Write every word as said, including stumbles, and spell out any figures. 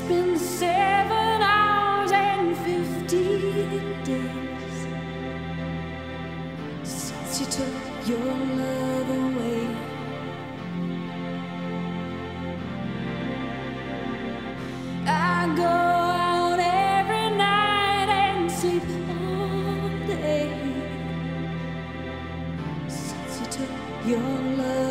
been seven hours and fifteen days since you took your love away. I go out every night and sleep all day since you took your love